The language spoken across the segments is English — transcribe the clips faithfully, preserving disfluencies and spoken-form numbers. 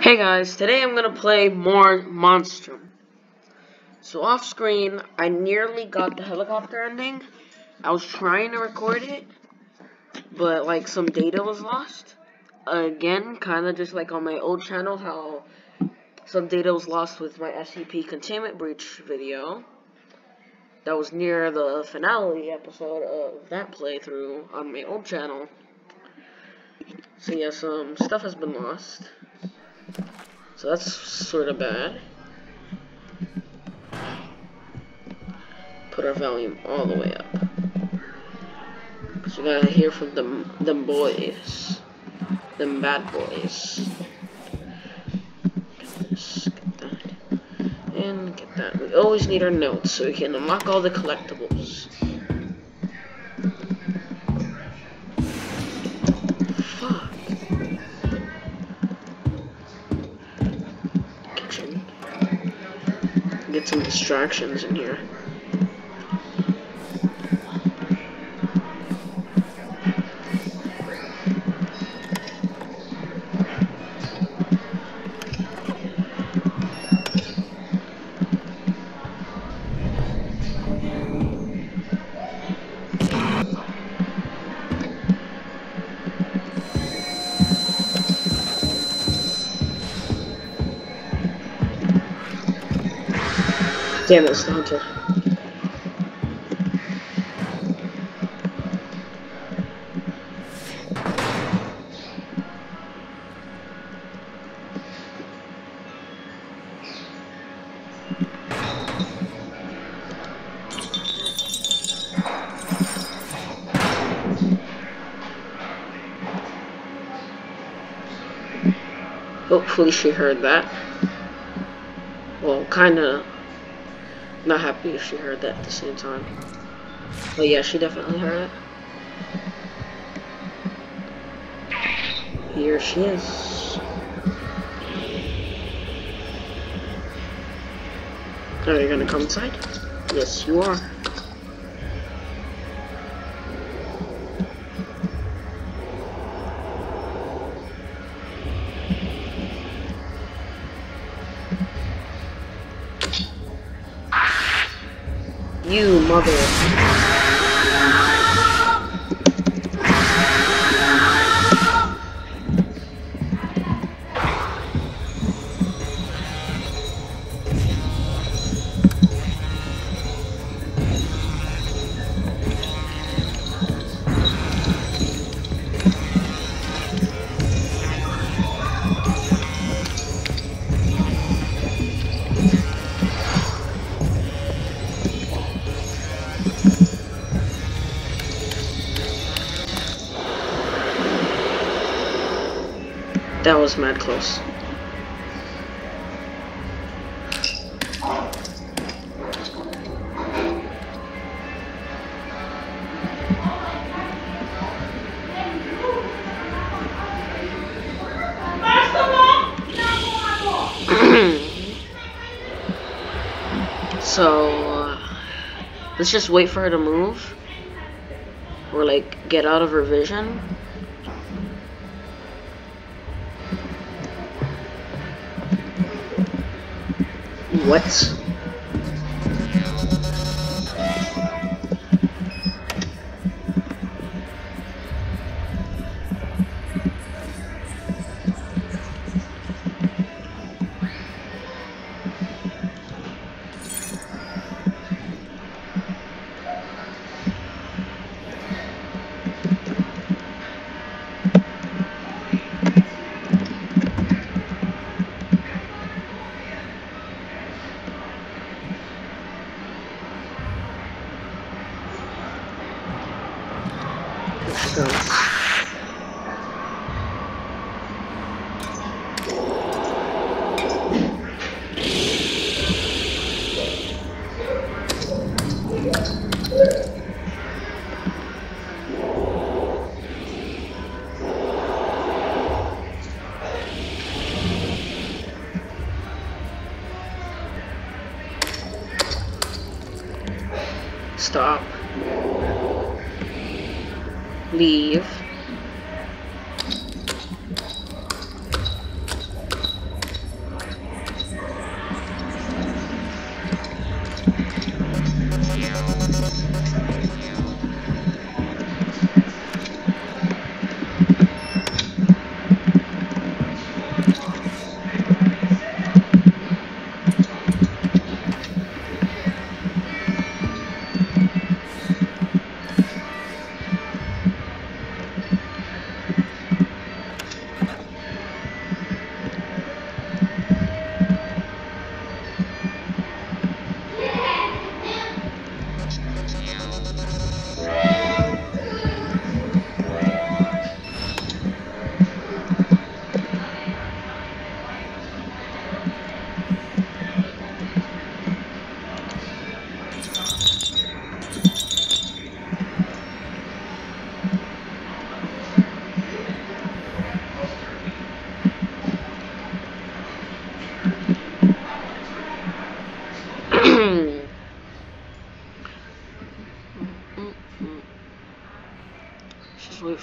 Hey guys, today I'm gonna play more Monstrum. So off screen, I nearly got the helicopter ending. I was trying to record it, but like some data was lost. Again, kinda just like on my old channel, how some data was lost with my S C P Containment Breach video. That was near the finale episode of that playthrough on my old channel. So yeah, some stuff has been lost. So that's sort of bad. Put our volume all the way up. Cause we gotta hear from them, them boys. Them bad boys. Get this, get that. And get that. We always need our notes so we can unlock all the collectibles. Fuck. Kitchen. Get some distractions in here. Damn it, it's the hunter. Hopefully she heard that. Well, kinda not happy if she heard that at the same time. But yeah, she definitely heard it. Here she is. Are you gonna come inside? Yes, you are. You mother. That was mad close. So, uh, let's just wait for her to move. Or like, get out of her vision. What? Go. Stop. Leave.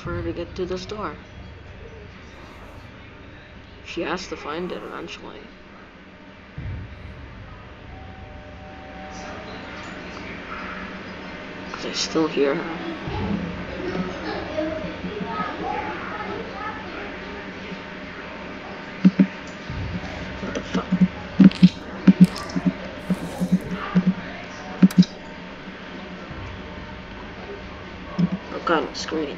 for her to get to this door. She has to find it eventually. Because I still hear her. What the fuck? Oh god, I'm screaming.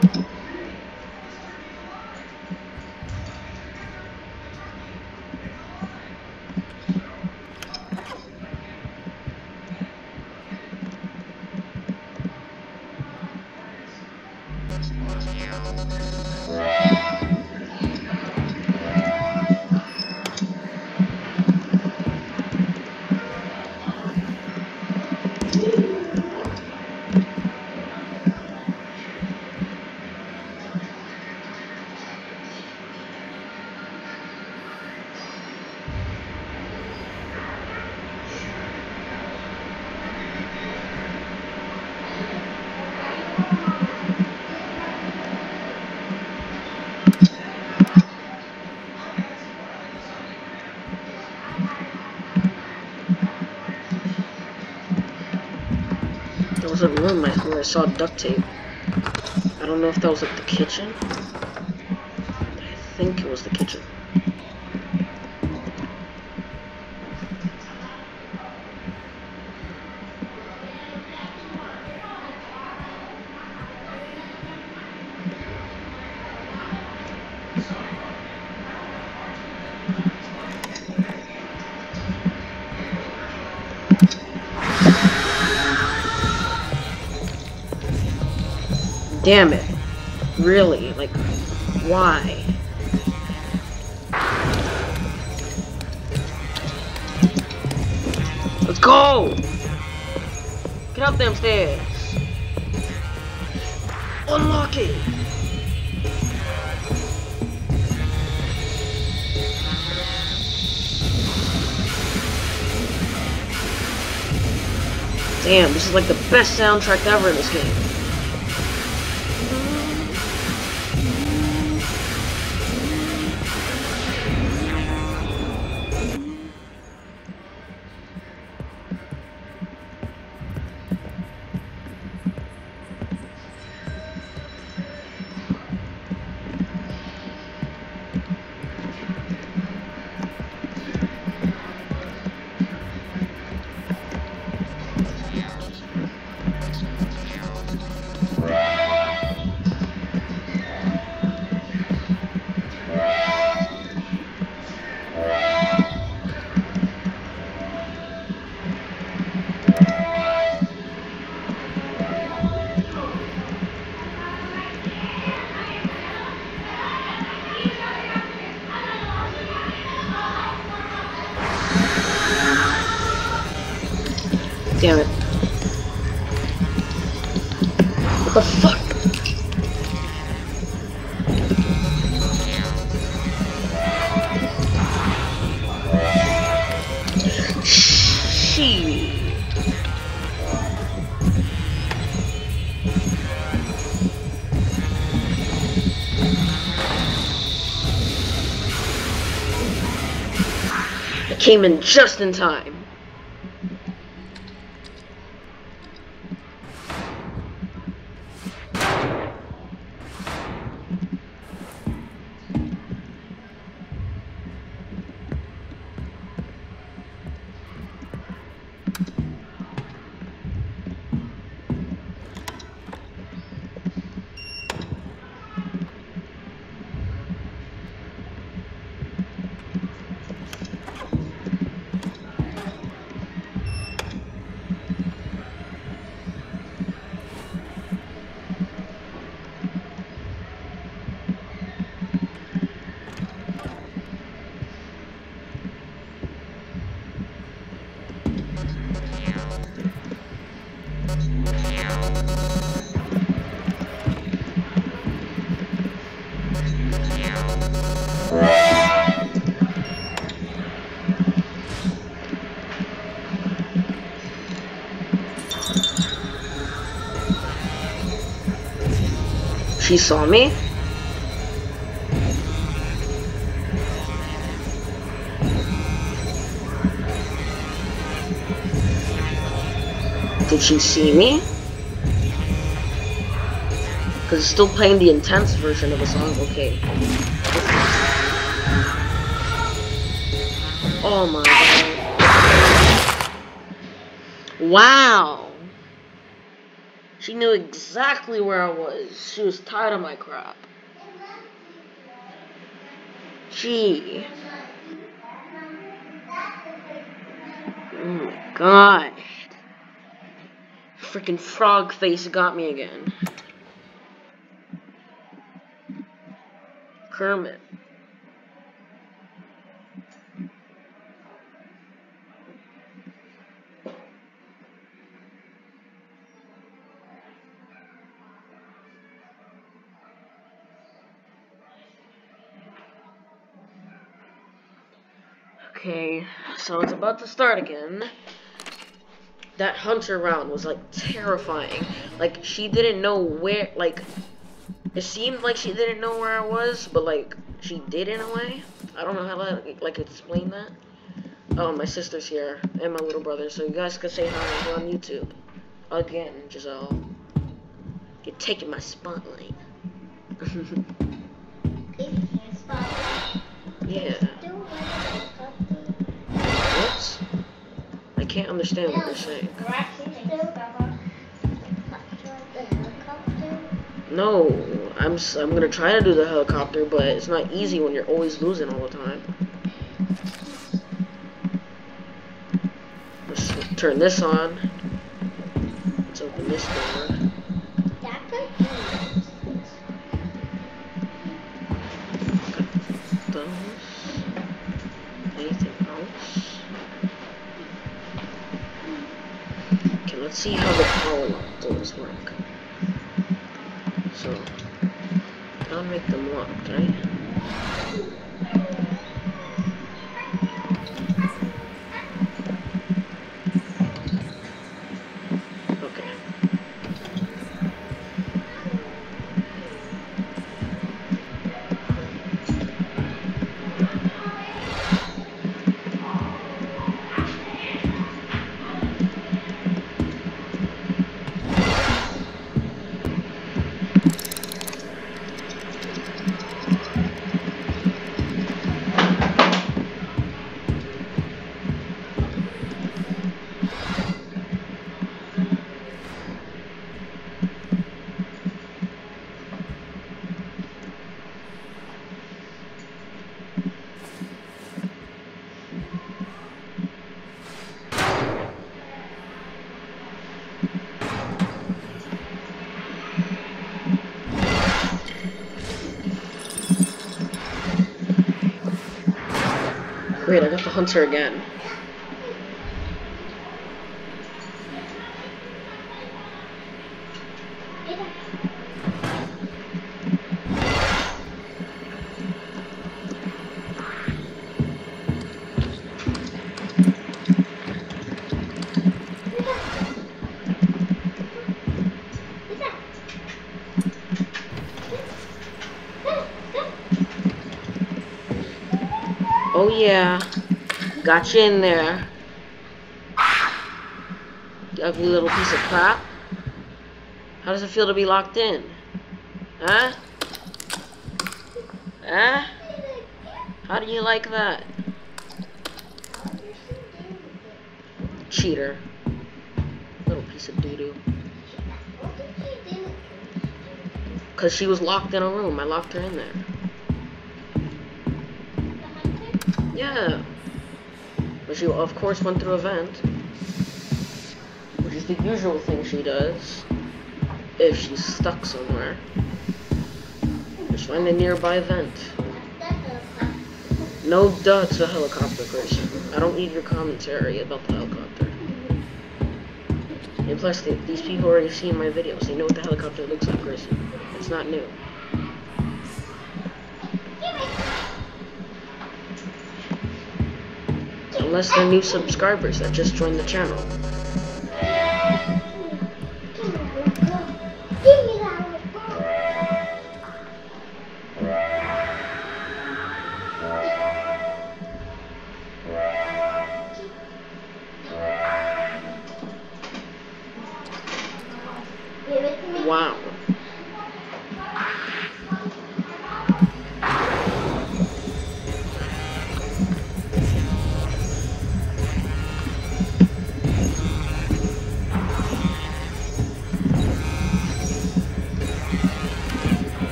There was a room where I saw duct tape. I don't know if that was like the kitchen. I think it was the kitchen. Damn it. Really? Like, why? Let's go! Get up them stairs. Unlock it! Damn, this is like the best soundtrack ever in this game. Damn it. What the fuck? Shit. I came in just in time. She saw me? Did she see me? Because it's still playing the intense version of the song. Okay. Oh my god. Wow. She knew exactly where I was. She was tired of my crap. Gee. Oh my god. Freaking frog face got me again. Kermit. Okay, so it's about to start again. That hunter round was like terrifying. Like she didn't know where, like it seemed like she didn't know where I was, but like she did in a way. I don't know how to like explain that. Oh, my sister's here and my little brother, so you guys can say hi. We're on YouTube again, Giselle. You're taking my spotlight. Yeah. What? I can't understand what you're saying. No, I'm I'm gonna try to do the helicopter, but it's not easy when you're always losing all the time. Let's turn this on. Let's open this door. Those. Anything else? Okay, let's see how the power lock doors work. So, I'll make them locked, right? Okay. Wait, I got the hunter again. Oh yeah, got you in there. You ugly little piece of crap. How does it feel to be locked in? Huh? Huh? How do you like that? Cheater. Little piece of doo-doo. Because she was locked in a room. I locked her in there. Yeah. But she, of course, went through a vent. Which is the usual thing she does. If she's stuck somewhere. Just find a nearby vent. No duh to the helicopter, Grayson. I don't need your commentary about the helicopter. And plus, they, these people already seen my videos. They know what the helicopter looks like, Grayson. It's not new. Unless they're new subscribers that just joined the channel.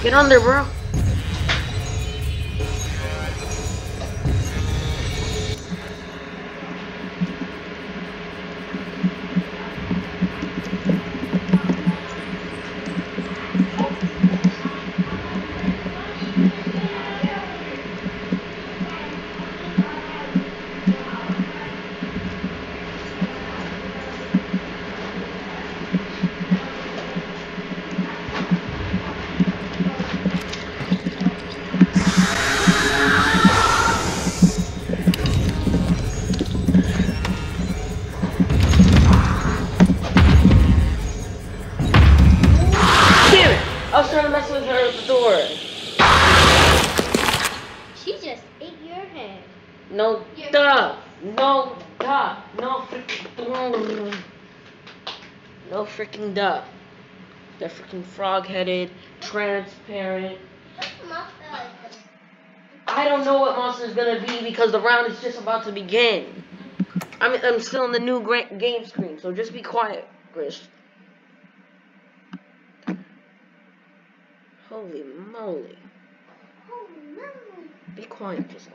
Get on there, bro. I was trying to mess with her at the door. She just ate your head. No, Your duh. No, duh. No freaking. No freaking duh. They're freaking frog-headed, transparent. I don't know what monster's gonna be because the round is just about to begin. I mean, I'm still in the new game screen, so just be quiet, Chris. Holy moly. Holy moly. Be quiet, Giselle.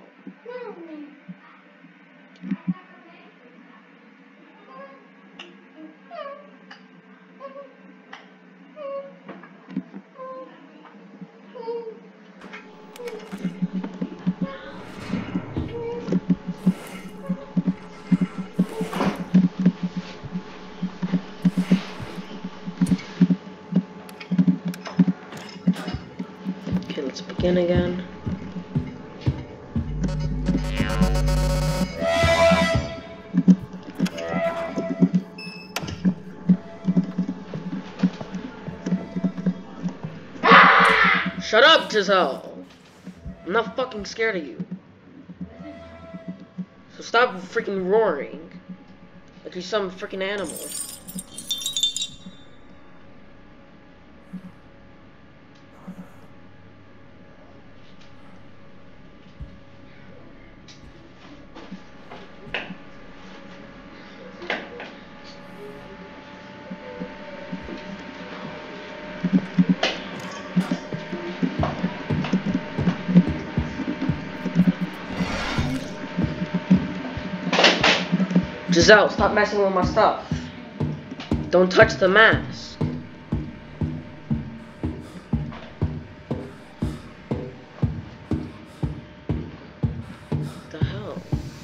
Okay, let's begin again. Shut up, Giselle! I'm not fucking scared of you. So stop freaking roaring like you're some freaking animal. Giselle, stop messing with my stuff. Don't touch the mask. What the hell?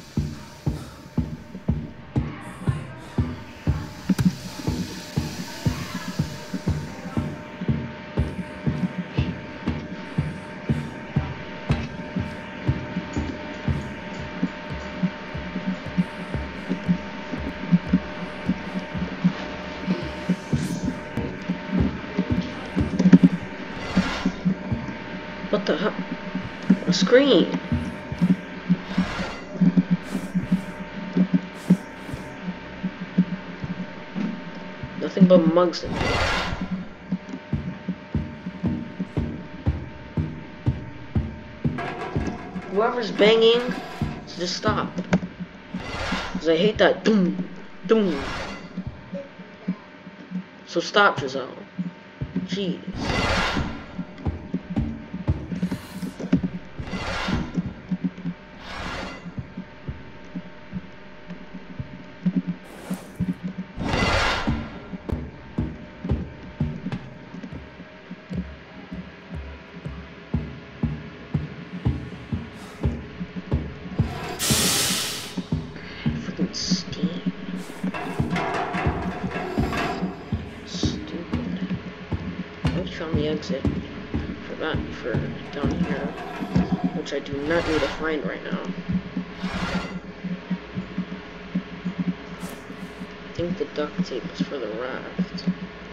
What the hell? A screen. Nothing but mugs in here. Whoever's banging, just stop. Cause I hate that doom, doom. So stop, Giselle. Jeez. Steam. Stupid. I already found the exit for that, for down here, which I do not need to find right now. I think the duct tape is for the raft.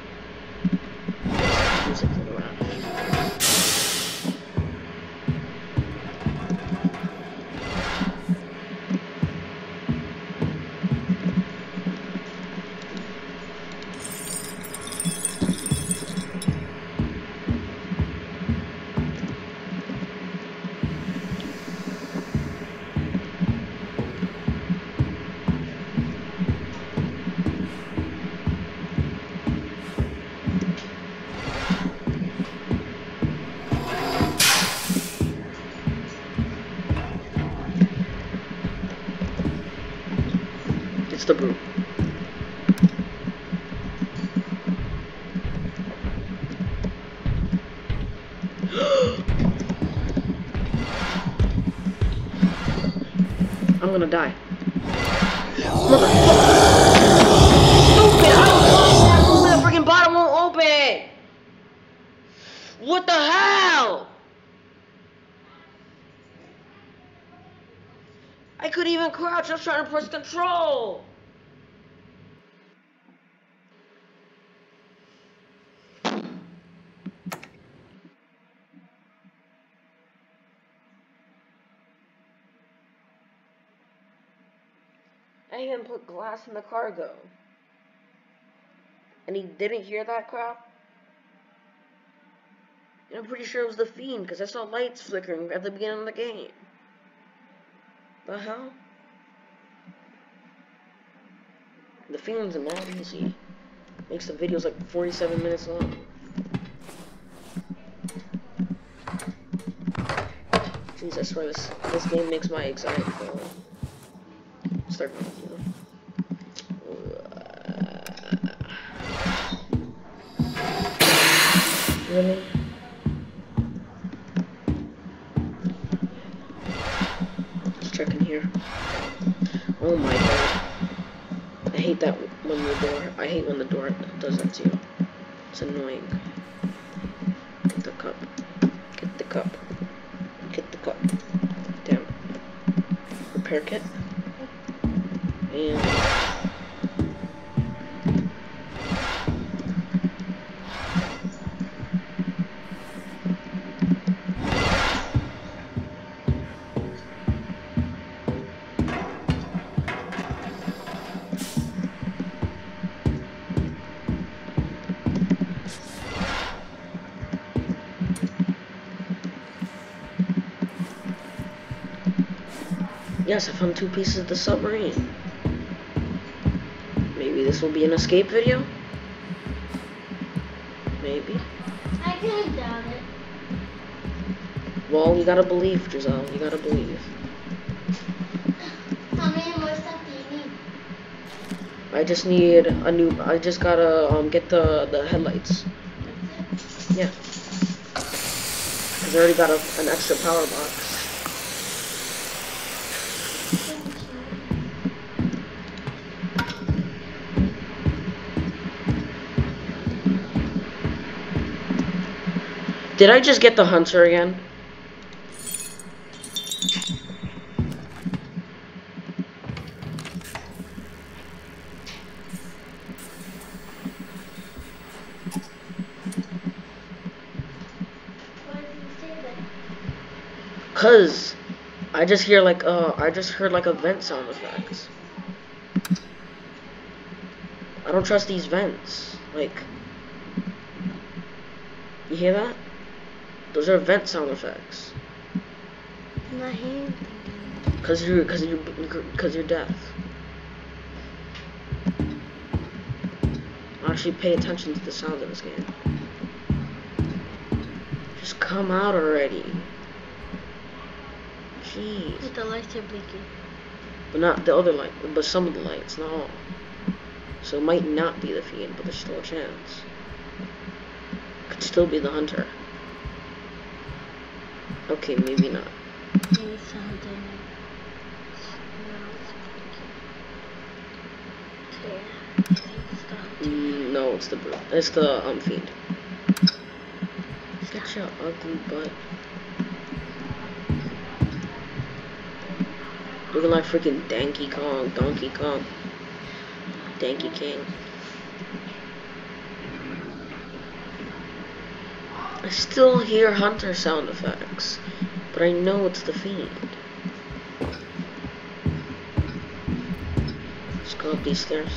Let's use it for the raft. the brute. I'm gonna die. Motherfucker! Stupid! I don't want that room and the freaking bottom won't open! What the hell? I couldn't even crouch, I was trying to press control! I even put glass in the cargo. And he didn't hear that crap? And I'm pretty sure it was the Fiend, because I saw lights flickering at the beginning of the game. The hell? The Fiend's mad easy. Makes the videos like forty-seven minutes long. Jeez, I swear this, this game makes my anxiety go. Start with you. Really? Let's check in here. Oh my god. I hate that when the door, I hate when the door does that to you. It's annoying. Get the cup. Get the cup. Get the cup. Damn. Repair kit. And yes, I found two pieces of the submarine. Maybe this will be an escape video? Maybe. I couldn't doubt it. Well, you gotta believe, Giselle. You gotta believe. How many more stuff do you need? I just need a new. I just gotta um get the the headlights. Yeah. Cause I already got a, an extra power box. Did I just get the hunter again? Why did you say that? Cause I just hear like uh I just heard like a vent sound effects. I don't trust these vents. Like, you hear that? Those are vent sound effects. I'm not hearing. Cause you're, cause you're, cause you're deaf. Actually, pay attention to the sound of this game. Just come out already. Jeez. But the lights are blinking. But not the other light. But some of the lights, not all. So it might not be the Fiend, but there's still a chance. Could still be the hunter. Okay, maybe not. Maybe something. Mm, no, it's the brute. It's the um Fiend. Get your ugly butt. Looking like freaking Donkey Kong, Donkey Kong, Donkey King. I still hear hunter sound effects, but I know it's the Fiend. Let's go up these stairs.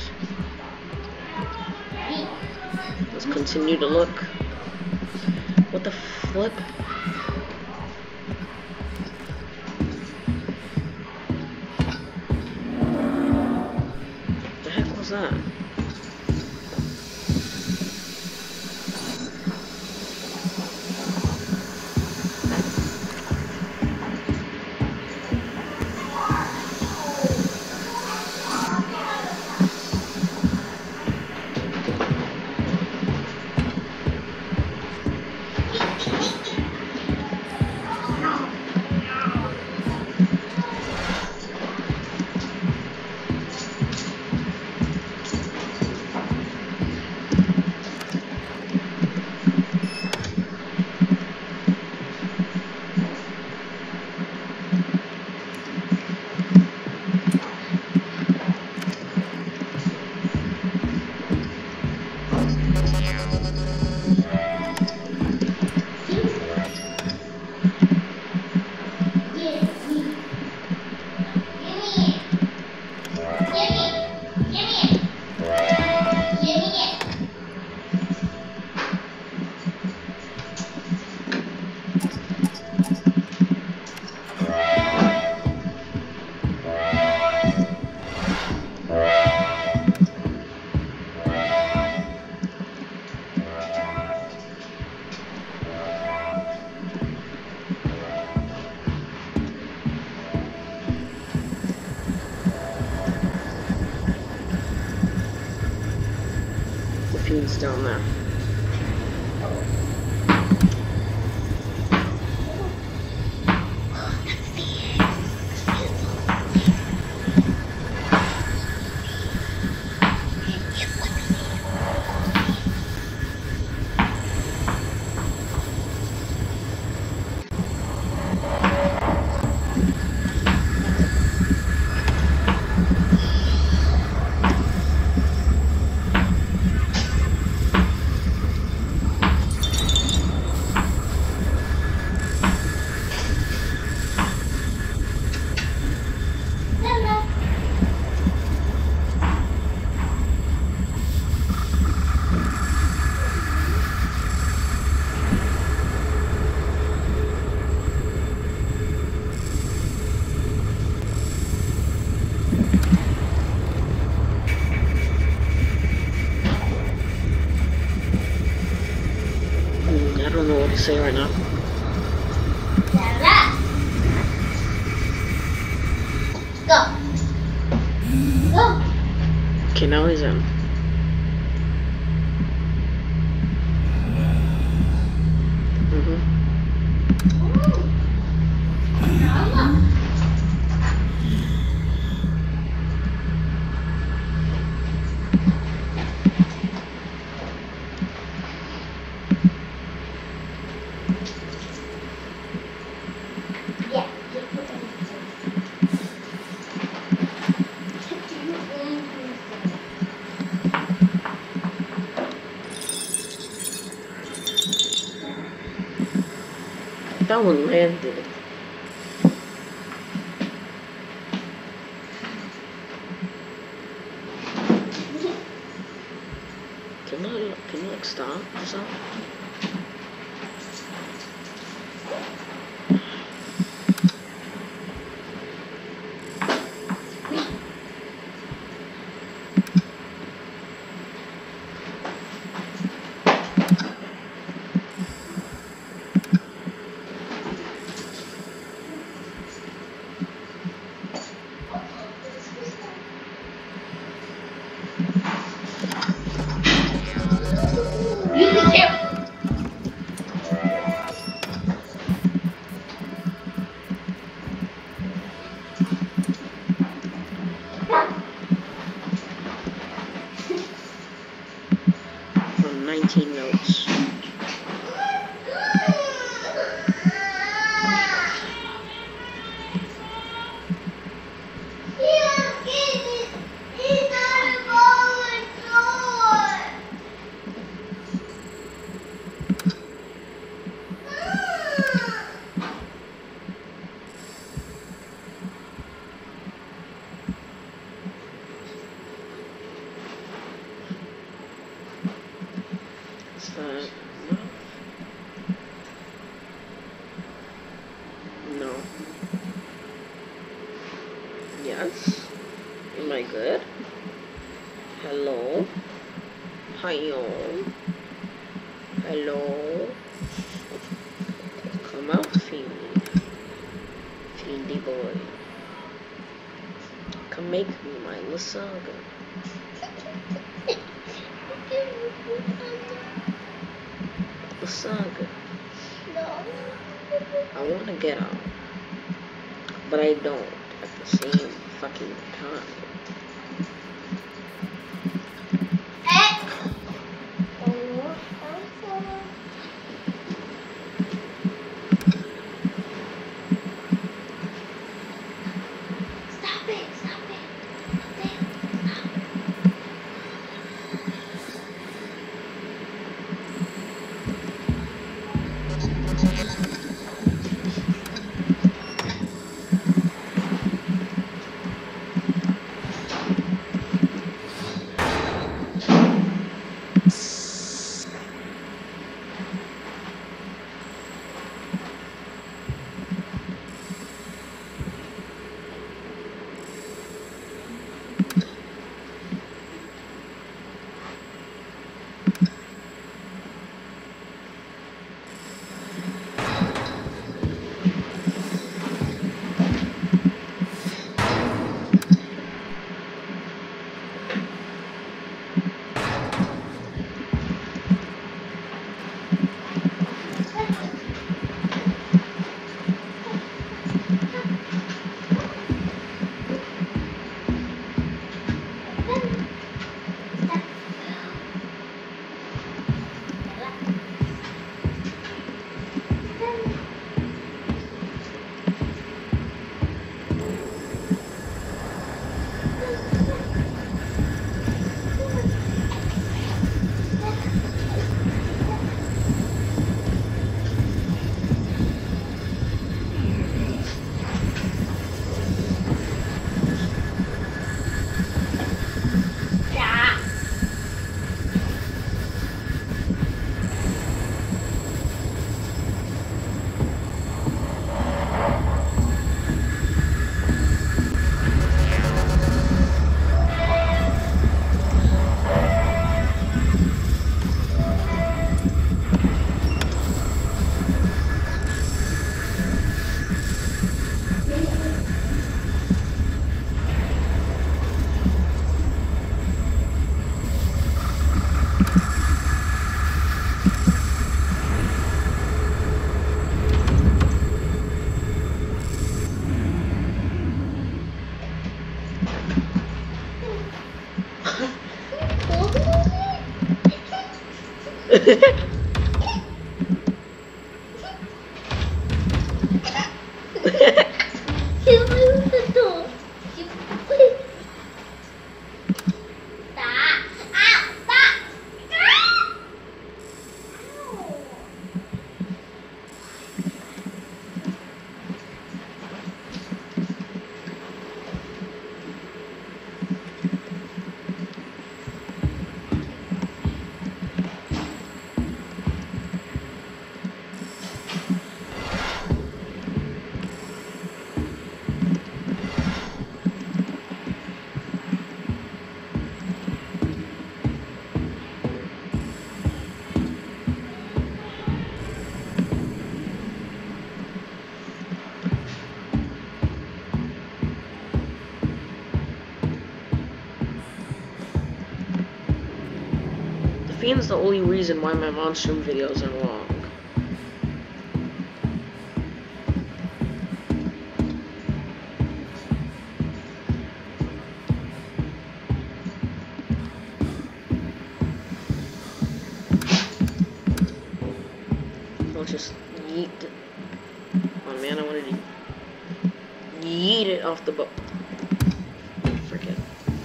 Let's continue to look. What the flip? The heck was that? dudes down there. I don't know what to say right now. Go. Go. Okay, now he's in. Mm-hmm. Yeah. That one landed. Can you, can you like stop or something? You be careful. From nineteen notes. Is that enough? No. Yes. Am I good? Hello? Hi-yo. Hello? Come out, Fiendy. Fiendy boy. Come make me my lasagna. Lasagna. No. I want to get out. But I don't at the same fucking time. Stop it, stop it. Fiend's the only reason why my Monstrum videos are long. I'll just yeet it. Oh man, I wanted to yeet it off the boat. Forget.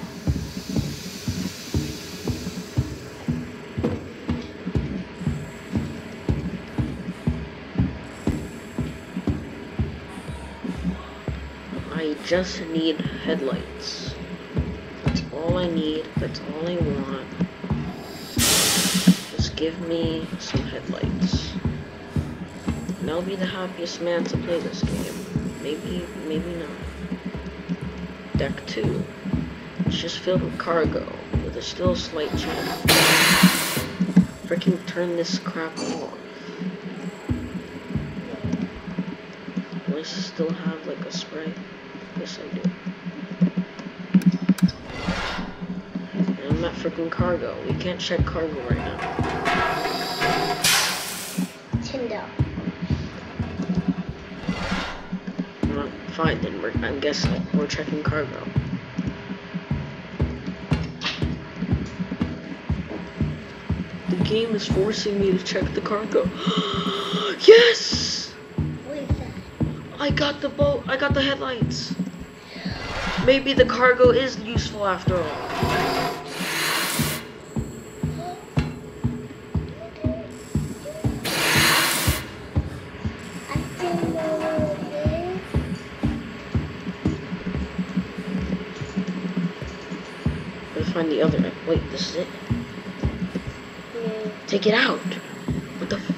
I just need headlights. That's all I need. That's all I want. Just give me some headlights. And I'll be the happiest man to play this game. Maybe, maybe not. Deck two. It's just filled with cargo, but there's still a slight chance. Freaking turn this crap off. Do I still have like a spray? Yes, I do. And I'm at freaking cargo. We can't check cargo right now. Tinder. Well, fine then. We're, I'm guessing we're checking cargo. The game is forcing me to check the cargo. Yes! What is that? I got the boat. I got the headlights. Maybe the cargo is useful after all. I don't know what it is. Let's find the other. Wait, this is it? Yeah. Take it out. What the f-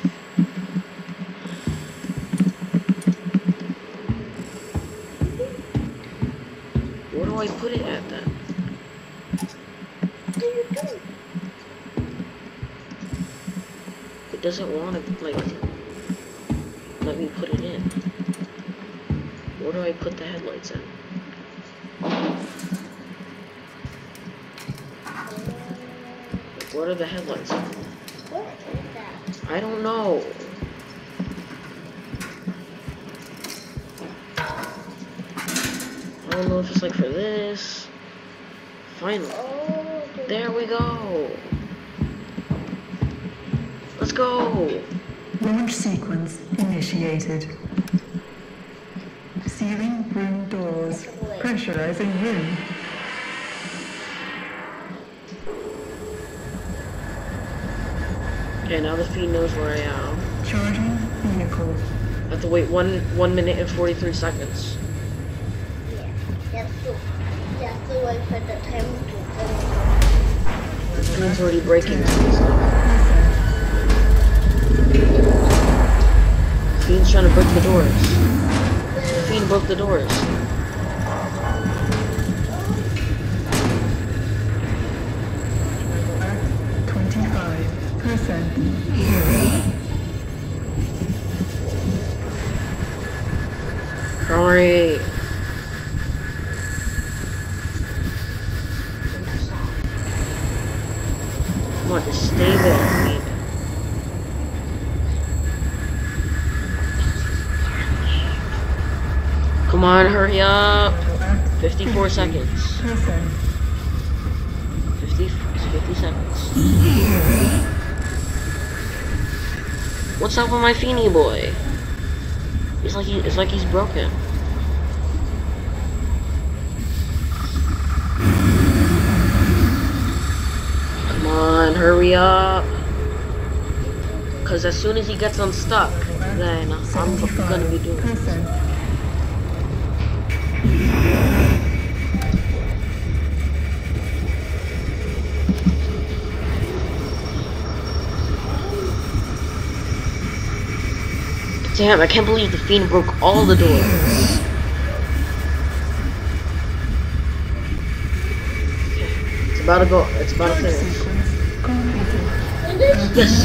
Where do I put it at then? What do you do? It doesn't want to, like, let me put it in. Where do I put the headlights in? Like, what are the headlights in? What is that? I don't know. I don't know if it's like for this. Finally. Oh, There we go. Let's go. Launch sequence initiated. Sealing room doors. Pressurizing room. Okay, now the feed knows where I am. Charging vehicle. I have to wait one one minute and forty-three seconds. yeah. That's the, that's the way for the time to go. The screen's already breaking. Fiend's trying to break the doors. Fiend broke the doors. twenty-five percent hero. Hurry. Come on, just stay there, Fiend. Come on, hurry up. Act fifty-four seconds. Person. fifty, fifty seconds. What's up with my Feeny boy? It's like he, it's like he's broken. Come on, hurry up. Cause as soon as he gets unstuck, then I'm gonna be doing it. Damn, I can't believe the Fiend broke all the doors. It's about to go, it's about to finish. Yes!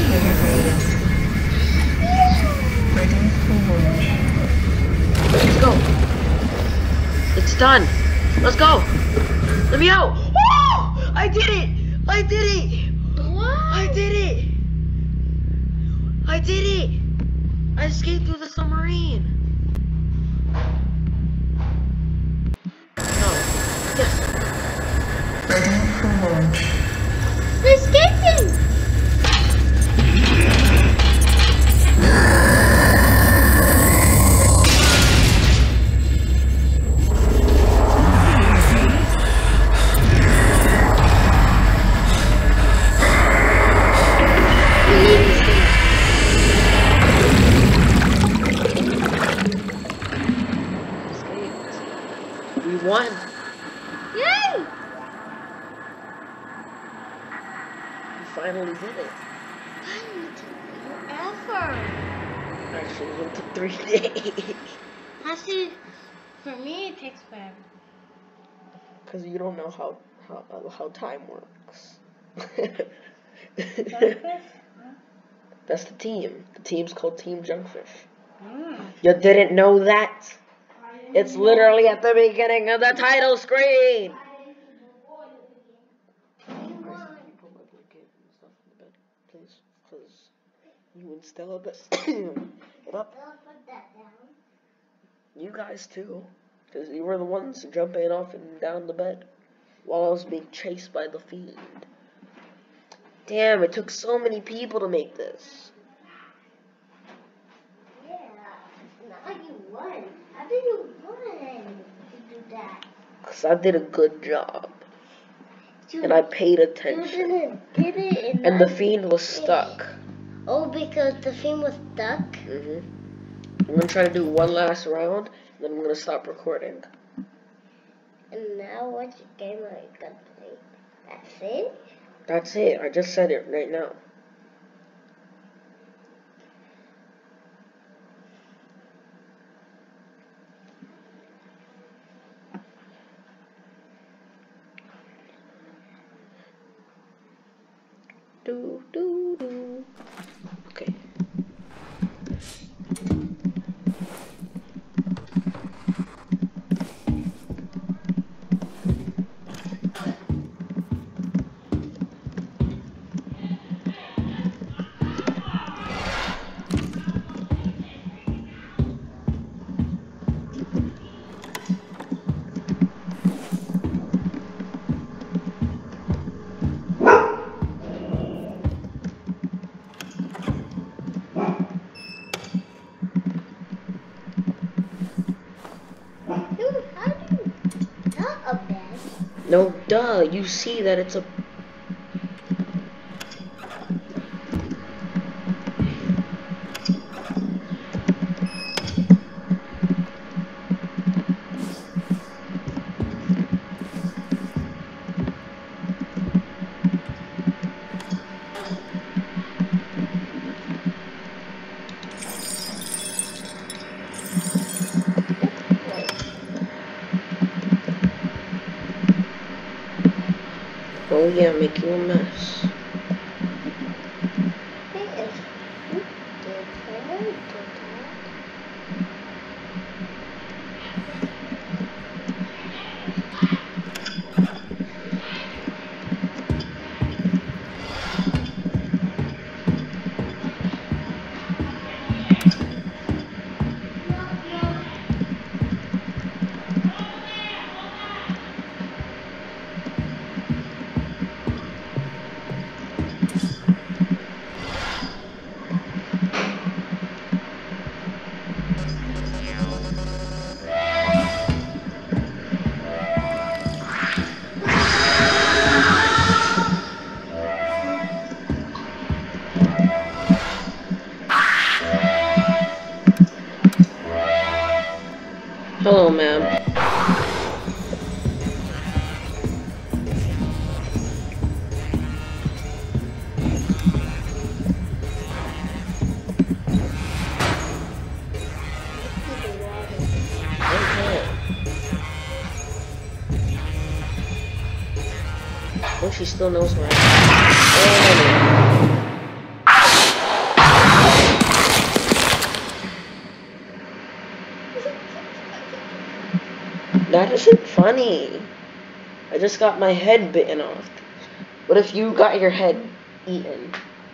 Let's go. It's done. Let's go. Let me out. Oh! I did it! I did it! What? I did it! I did it! I escaped through the submarine. No. Yes. Ready for launch. We're escaping! We won. Yay! We finally did it. Forever. Actually, it took three days. Actually, for me, it takes forever. Because you don't know how how how time works. That's the team. The team's called Team Junkfish. Mm. You didn't know that? It's literally at the beginning of the title screen. Please, because you and Stella, but get up. You guys too, because you were the ones jumping off and down the bed while I was being chased by the Fiend. Damn, it took so many people to make this. Yeah, now you won. How did you win to do that? Because I did a good job. You, And I paid you attention. didn't did it and, And the I- Fiend was stuck. Oh, because the Fiend was stuck? Mm-hmm. I'm going to try to do one last round, and then I'm going to stop recording. And now what game are you gonna play? That's it? That's it. I just said it right now. Do, do, do. Okay. Dude, how do you not a bed? No, duh. You see that it's a... Oh yeah, making a mess. Hey, if you did, I know you did that. Hello, ma'am. Oh, she still knows where I am. That isn't funny. I just got my head bitten off. What if you got your head eaten?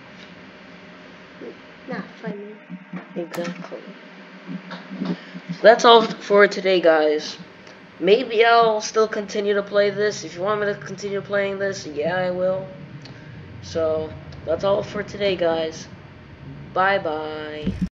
Not funny. Exactly. So that's all for today, guys. Maybe I'll still continue to play this. If you want me to continue playing this, yeah, I will. So, that's all for today, guys. Bye-bye.